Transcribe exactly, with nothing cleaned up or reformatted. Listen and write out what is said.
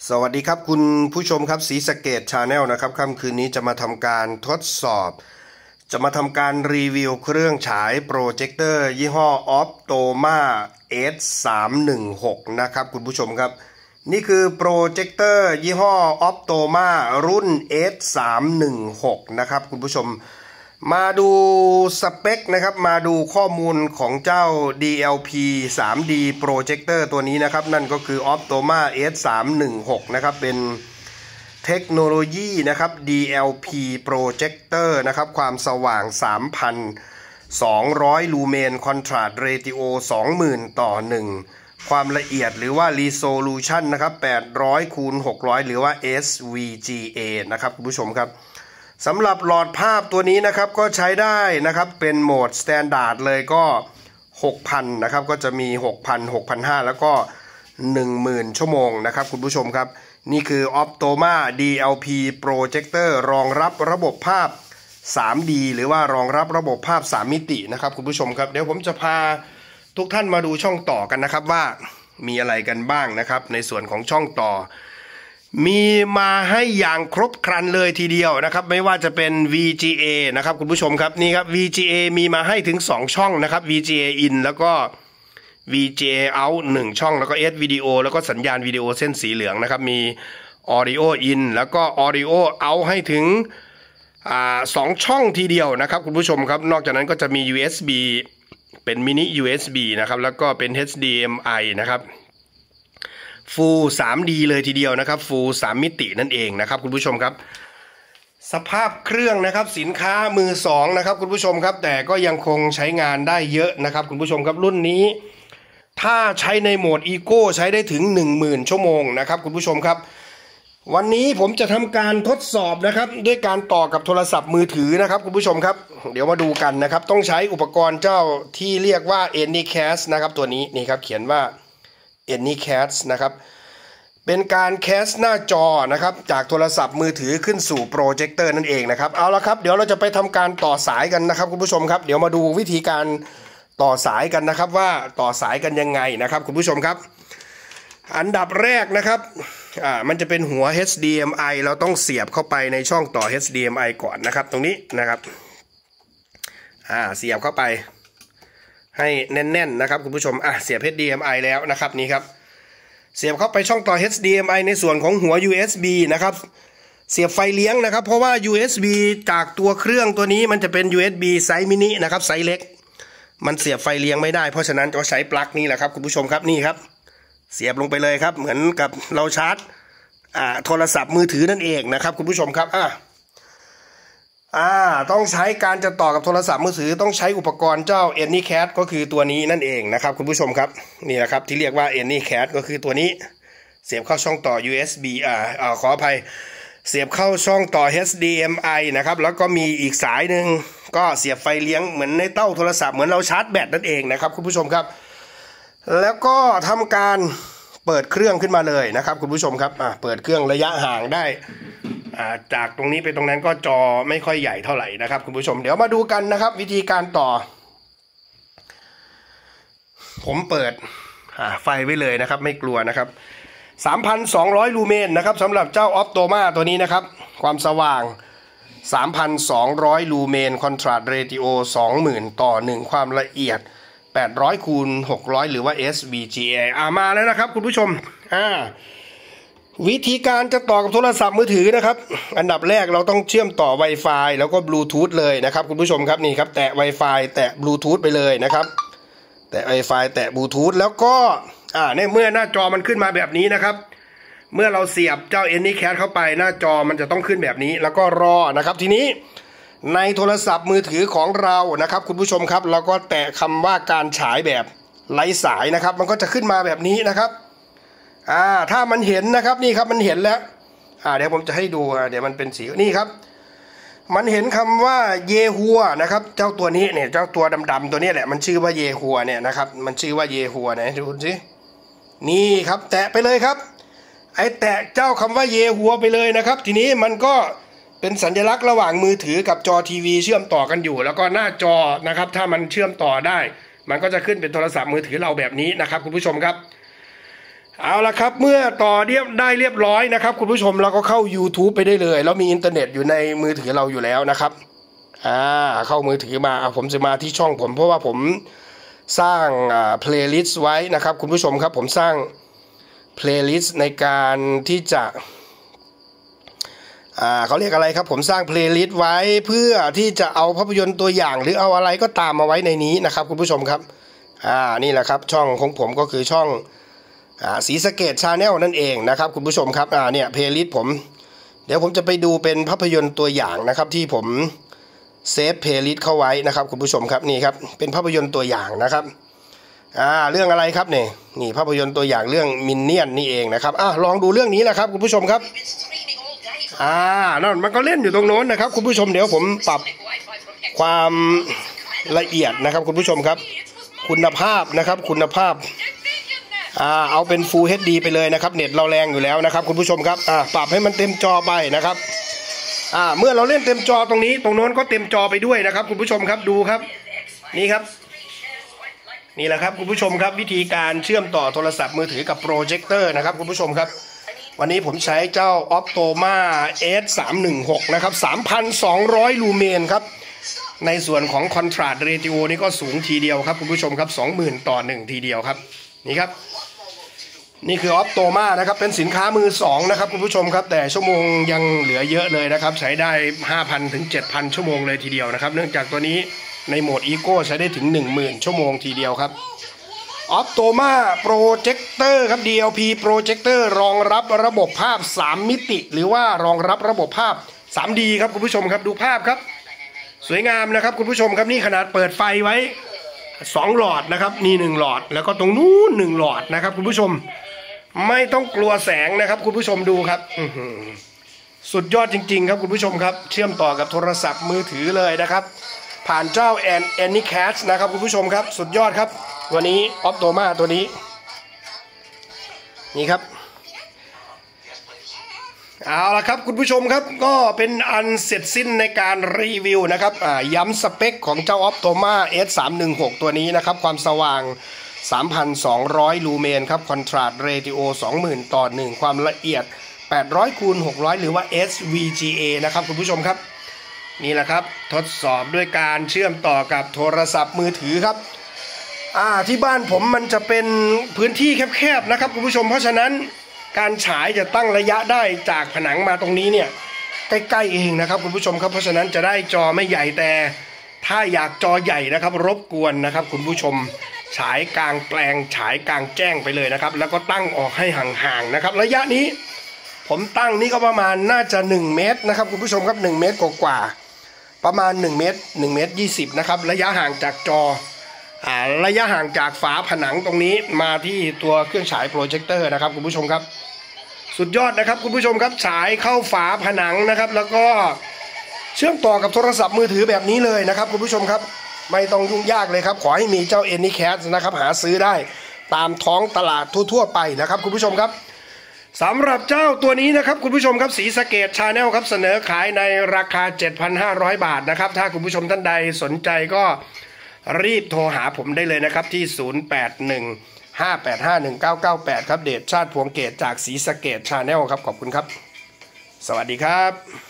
สวัสดีครับคุณผู้ชมครับศรีสะเกษ Channel นะครับค่ำคืนนี้จะมาทำการทดสอบจะมาทำการรีวิวเครื่องฉายโปรเจคเตอร์ยี่ห้อ Optoma เอส สามหนึ่งหก นะครับคุณผู้ชมครับนี่คือโปรเจคเตอร์ยี่ห้อ Optoma รุ่น เอส สามหนึ่งหก นะครับคุณผู้ชมมาดูสเปคนะครับมาดูข้อมูลของเจ้า ดี แอล พี ทรี ดี Projector ตัวนี้นะครับนั่นก็คือ Optoma เอส สามหนึ่งหก นะครับเป็นเทคโนโลยีนะครับ ดี แอล พี Projector นะครับความสว่าง สามพันสองร้อย ลูเมน Contrast Ratio สองหมื่น ต่อ หนึ่ง ความละเอียดหรือว่า Resolution นะครับแปดร้อยคูณหกร้อยหรือว่า เอส วี จี เอ นะครับคุณผู้ชมครับสำหรับหลอดภาพตัวนี้นะครับก็ใช้ได้นะครับเป็นโหมด Standard เลยก็ หกพัน นะครับก็จะมี หกพัน หกพันห้าร้อย แล้วก็ หนึ่งหมื่น ชั่วโมงนะครับคุณผู้ชมครับนี่คือ Optoma ดี แอล พี Projector รองรับระบบภาพ ทรี ดี หรือว่ารองรับระบบภาพสามมิตินะครับคุณผู้ชมครับเดี๋ยวผมจะพาทุกท่านมาดูช่องต่อกันนะครับว่ามีอะไรกันบ้างนะครับในส่วนของช่องต่อมีมาให้อย่างครบครันเลยทีเดียวนะครับไม่ว่าจะเป็น วี จี เอ นะครับคุณผู้ชมครับนี่ครับ วี จี เอ มีมาให้ถึงสองช่องนะครับ วี จี เอ in แล้วก็ วี จี เอ out หนึ่งช่องแล้วก็ S Video แล้วก็สัญญาณวิดีโอเส้นสีเหลืองนะครับมี Audio in แล้วก็ Audio out ให้ถึงอ่าสองช่องทีเดียวนะครับคุณผู้ชมครับนอกจากนั้นก็จะมี ยู เอส บี เป็นมินิ ยู เอส บี นะครับแล้วก็เป็น เอช ดี เอ็ม ไอ นะครับFull ทรี ดี เลยทีเดียวนะครับ Full สามมิตินั่นเองนะครับคุณผู้ชมครับสภาพเครื่องนะครับสินค้ามือสองนะครับคุณผู้ชมครับแต่ก็ยังคงใช้งานได้เยอะนะครับคุณผู้ชมครับรุ่นนี้ถ้าใช้ในโหมด Eco ใช้ได้ถึง หนึ่งหมื่น ชั่วโมงนะครับคุณผู้ชมครับวันนี้ผมจะทำการทดสอบนะครับด้วยการต่อกับโทรศัพท์มือถือนะครับคุณผู้ชมครับเดี๋ยวมาดูกันนะครับต้องใช้อุปกรณ์เจ้าที่เรียกว่า Anycast นะครับตัวนี้นี่ครับเขียนว่าAnycast นะครับเป็นการแคสหน้าจอนะครับจากโทรศัพท์มือถือขึ้นสู่โปรเจคเตอร์นั่นเองนะครับเอาละครับเดี๋ยวเราจะไปทำการต่อสายกันนะครับคุณผู้ชมครับเดี๋ยวมาดูวิธีการต่อสายกันนะครับว่าต่อสายกันยังไงนะครับคุณผู้ชมครับอันดับแรกนะครับอ่ามันจะเป็นหัว เอช ดี เอ็ม ไอ เราต้องเสียบเข้าไปในช่องต่อ เอช ดี เอ็ม ไอ ก่อนนะครับตรงนี้นะครับอ่าเสียบเข้าไปให้แน่นๆนะครับคุณผู้ชมอ่ะเสียบ เอช ดี เอ็ม ไอ แล้วนะครับนี่ครับเสียบเข้าไปช่องต่อ เอช ดี เอ็ม ไอ ในส่วนของหัว ยู เอส บี นะครับเสียบไฟเลี้ยงนะครับเพราะว่า ยู เอส บี จากตัวเครื่องตัวนี้มันจะเป็น ยู เอส บี ไซส์มินินะครับไซส์เล็กมันเสียบไฟเลี้ยงไม่ได้เพราะฉะนั้นจะใช้ปลั๊กนี่แหละครับคุณผู้ชมครับนี่ครับเสียบลงไปเลยครับเหมือนกับเราชาร์จอ่าโทรศัพท์มือถือนั่นเองนะครับคุณผู้ชมครับอ่าอ่าต้องใช้การจะต่อกับโทรศัพท์มือถือต้องใช้อุปกรณ์เจ้า Anycast ก็คือตัวนี้นั่นเองนะครับคุณผู้ชมครับนี่นะครับที่เรียกว่า Anycast ก็คือตัวนี้เสียบเข้าช่องต่อ ยู เอส บี อ่าอ่าขออภัยเสียบเข้าช่องต่อ เอช ดี เอ็ม ไอ นะครับแล้วก็มีอีกสายหนึ่งก็เสียบไฟเลี้ยงเหมือนในเต้าโทรศัพท์เหมือนเราชาร์จแบตนั่นเองนะครับคุณผู้ชมครับแล้วก็ทำการเปิดเครื่องขึ้นมาเลยนะครับคุณผู้ชมครับอ่าเปิดเครื่องระยะห่างได้จากตรงนี้ไปตรงนั้นก็จอไม่ค่อยใหญ่เท่าไหร่นะครับคุณผู้ชมเดี๋ยวมาดูกันนะครับวิธีการต่อผมเปิดไฟไว้เลยนะครับไม่กลัวนะครับ สามพันสองร้อย ลูเมนนะครับสำหรับเจ้า Optoma ตัวนี้นะครับความสว่าง สามพันสองร้อย ลูเมน Contrast Ratio สองหมื่น ต่อ หนึ่ง ความละเอียดแปดร้อยคูณหกร้อยหรือว่า เอส วี จี เอ อ่ามาแล้วนะครับคุณผู้ชมอ่าวิธีการจะต่อกับโทรศัพท์มือถือนะครับอันดับแรกเราต้องเชื่อมต่อ Wi-Fi แล้วก็บลูทูธเลยนะครับคุณผู้ชมครับนี่ครับแตะ Wi-Fi แตะบลูทูธไปเลยนะครับแตะ Wi-Fi แตะบลูทูธแล้วก็อ่าในเมื่อหน้าจอมันขึ้นมาแบบนี้นะครับเมื่อเราเสียบเจ้า Anycast เข้าไปหน้าจอมันจะต้องขึ้นแบบนี้แล้วก็รอนะครับทีนี้ในโทรศัพท์มือถือของเรานะครับคุณผู้ชมครับเราก็แตะคำว่าการฉายแบบไร้สายนะครับมันก็จะขึ้นมาแบบนี้นะครับอ่าถ้ามันเห็นนะครับนี่ครับมันเห็นแล้วอ่าเดี๋ยวผมจะให้ดูเดี๋ยวมันเป็นสีนี่ครับมันเห็นคำว่าเยฮัวนะครับเจ้าตัวนี้เนี่ยเจ้าตัวดำๆตัวนี้แหละมันชื่อว่าเยฮัวเนี่ยนะครับมันชื่อว่าเยฮัวนะดูสินี่ครับแตะไปเลยครับไอ้แตะเจ้าคำว่าเยฮัวไปเลยนะครับทีนี้มันก็เป็นสัญลักษณ์ระหว่างมือถือกับจอทีวีเชื่อมต่อกันอยู่แล้วก็หน้าจอนะครับถ้ามันเชื่อมต่อได้มันก็จะขึ้นเป็นโทรศัพท์มือถือเราแบบนี้นะครับคุณผู้ชมครับเอาละครับเมื่อต่อเรียบได้เรียบร้อยนะครับคุณผู้ชมเราก็เข้า ยูทูบ ไปได้เลยแล้วมีอินเทอร์เน็ตอยู่ในมือถือเราอยู่แล้วนะครับอ่าเข้ามือถือมาผมจะมาที่ช่องผมเพราะว่าผมสร้างอ่าเพลย์ลิสต์ไว้นะครับคุณผู้ชมครับผมสร้างเพลย์ลิสต์ในการที่จะอ่าเขาเรียกอะไรครับผมสร้างเพลย์ลิสต์ไว้เพื่อที่จะเอาภาพยนตร์ตัวอย่างหรือเอาอะไรก็ตามมาไว้ในนี้นะครับคุณผู้ชมครับอ่านี่แหละครับช่องของผมก็คือช่องอ่าศรีสะเกษ Channel นั่นเองนะครับคุณผู้ชมครับอ่าเนี่ยเพลย์ลิสต์ผมเดี๋ยวผมจะไปดูเป็นภาพยนตร์ตัวอย่างนะครับที่ผมเซฟเพลย์ลิสต์เข้าไว้นะครับคุณผู้ชมครับนี่ครับเป็นภาพยนตร์ตัวอย่างนะครับอ่าเรื่องอะไรครับเนี่ยนี่ภาพยนตร์ตัวอย่างเรื่องมินเนี่ยนนี่เองนะครับอ่าลองดูเรื่องนี้แหละครับคุณผู้ชมครับอ่านั่นมันก็เล่นอยู่ตรงโน้นนะครับคุณผู้ชมเดี๋ยวผมปรับความละเอียดนะครับคุณผู้ชมครับคุณภาพนะครับคุณภาพอ่าเอาเป็น Full เอช ดี ไปเลยนะครับเน็ตเราแรงอยู่แล้วนะครับคุณผู้ชมครับอ่าปรับให้มันเต็มจอไปนะครับอ่าเมื่อเราเล่นเต็มจอตรงนี้ตรงโน้นก็เต็มจอไปด้วยนะครับคุณผู้ชมครับดูครับนี่ครับนี่แหละครับคุณผู้ชมครับวิธีการเชื่อมต่อโทรศัพท์มือถือกับโปรเจคเตอร์นะครับคุณผู้ชมครับวันนี้ผมใช้เจ้า Optoma เอส สามหนึ่งหก นะครับ สามพันสองร้อย ลูเมนครับในส่วนของ Contrast Ratio นี่ก็สูงทีเดียวครับคุณผู้ชมครับ สองหมื่น ต่อหนึ่งทีเดียวครับนี่ครับนี่คือ Optoma นะครับเป็นสินค้ามือสองนะครับคุณผู้ชมครับแต่ชั่วโมงยังเหลือเยอะเลยนะครับใช้ได้ ห้าพัน ถึง เจ็ดพัน ชั่วโมงเลยทีเดียวนะครับเนื่องจากตัวนี้ในโหมด Eco ใช้ได้ถึง หนึ่งหมื่น ชั่วโมงทีเดียวครับOptoma Projector ครับ ดี แอล พี Projector รองรับระบบภาพสามมิติหรือว่ารองรับระบบภาพ ทรี ดี ครับคุณผู้ชมครับดูภาพครับสวยงามนะครับคุณผู้ชมครับนี่ขนาดเปิดไฟไว้สองหลอดนะครับนี่หนึ่งหลอดแล้วก็ตรงนู้นหนึ่งหลอดนะครับคุณผู้ชมไม่ต้องกลัวแสงนะครับคุณผู้ชมดูครับสุดยอดจริงๆครับคุณผู้ชมครับเชื่อมต่อกับโทรศัพท์มือถือเลยนะครับผ่านเจ้า Anycast นะครับคุณผู้ชมครับสุดยอดครับตัวนี้ Optoma ตัวนี้นี่ครับเอาละครับคุณผู้ชมครับก็เป็นอันเสร็จสิ้นในการรีวิวนะครับย้ำสเปคของเจ้า Optoma เอส สามหนึ่งหก ตัวนี้นะครับความสว่าง สามพันสองร้อย ลูเมนครับ Contrast Ratio สองหมื่น ต่อหนึ่งความละเอียดแปดร้อยคูณหกร้อยหรือว่า เอส วี จี เอ นะครับคุณผู้ชมครับนี่แหละครับทดสอบด้วยการเชื่อมต่อกับโทรศัพท์มือถือครับอ่าที่บ้านผมมันจะเป็นพื้นที่แคบๆนะครับคุณผู้ชมเพราะฉะนั้นการฉายจะตั้งระยะได้จากผนังมาตรงนี้เนี่ยใกล้ๆเองนะครับคุณผู้ชมครับเพราะฉะนั้นจะได้จอไม่ใหญ่แต่ถ้าอยากจอใหญ่นะครับรบกวนนะครับคุณผู้ชมฉายกลางแปลงฉายกลางแจ้งไปเลยนะครับแล้วก็ตั้งออกให้ห่างๆนะครับระยะนี้ผมตั้งนี่ก็ประมาณน่าจะหนึ่งเมตรนะครับคุณผู้ชมครับหนึ่งเมตรกว่าๆประมาณหนึ่งเมตรหนึ่งเมตรยี่สิบนะครับระยะห่างจากจออ่าระยะห่างจากฝาผนังตรงนี้มาที่ตัวเครื่องฉายโปรเจคเตอร์นะครับคุณผู้ชมครับสุดยอดนะครับคุณผู้ชมครับฉายเข้าฝาผนังนะครับแล้วก็เชื่อมต่อกับโทรศัพท์มือถือแบบนี้เลยนะครับคุณผู้ชมครับไม่ต้องยุ่งยากเลยครับขอให้มีเจ้า Anycast นะครับหาซื้อได้ตามท้องตลาดทั่วๆไปนะครับคุณผู้ชมครับสำหรับเจ้าตัวนี้นะครับคุณผู้ชมครับศรีสะเกษ Channel ครับเสนอขายในราคา เจ็ดพันห้าร้อย บาทนะครับถ้าคุณผู้ชมท่านใดสนใจก็รีบโทรหาผมได้เลยนะครับที่ศูนย์ แปด หนึ่ง ห้า แปด ห้า หนึ่ง เก้า เก้า แปดครับเดชชาติพวงเกตจากศรีสะเกษ Channel ครับขอบคุณครับสวัสดีครับ